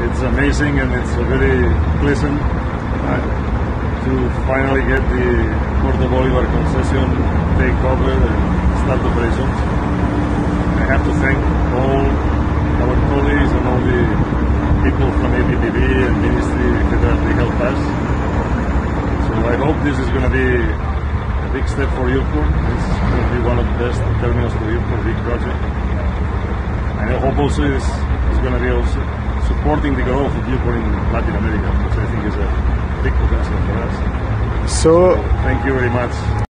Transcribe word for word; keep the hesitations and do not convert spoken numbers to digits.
it's amazing and it's very pleasant uh, to finally get the Puerto Bolivar concession take over and start operations. I have to thank all our colleagues and all the people from A P P B and Ministry that they helped us. So I hope this is going to be a big step for YILPORT. It's going to be one of the best terminals for YILPORT, big project. And I hope also it's, it's going to be also supporting the growth of YILPORT in Latin America, which I think is a big potential for us. So, so thank you very much.